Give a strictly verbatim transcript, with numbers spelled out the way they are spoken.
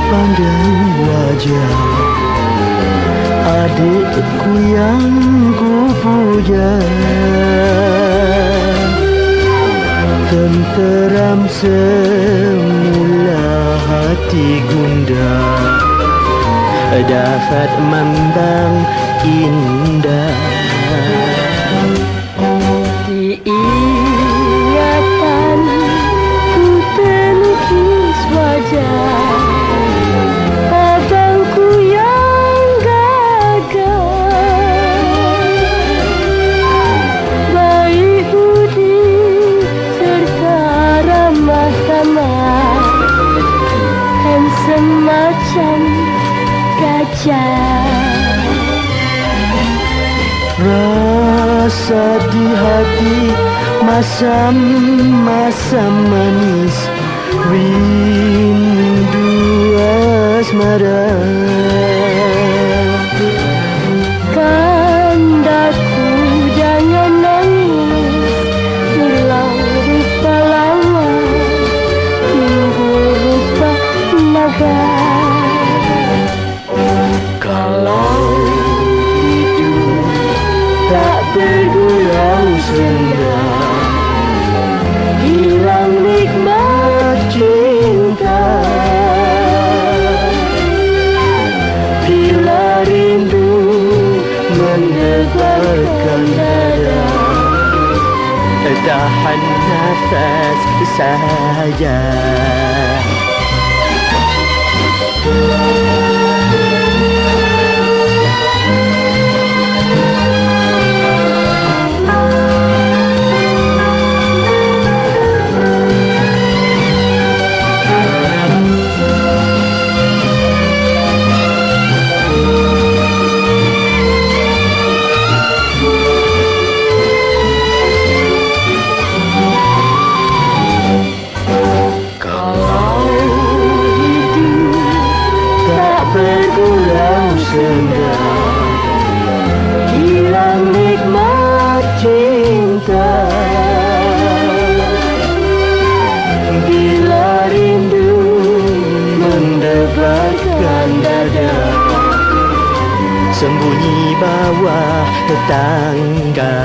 pandang wajah adikku yang ku puja, tenteram semula hati gundah dapat memandang indah. Diingatan ku telukis wajah abangku yang gagah, baik budi serta ramah tamah, handsome macam gajah. Rasa di hati masam-masam manis, rindu asmara. Kandaku jangan nangis, hilang rupa lama, timbul rupa naga. Kalau hidup tak bergurau senja, hilang nikmat cinta. Bila rindu mendebarkan dada, tahan nafas saja. Bergurau senja, hilang nikmat cinta. Bila rindu mendebarkan dada, sembunyi bawah tangga.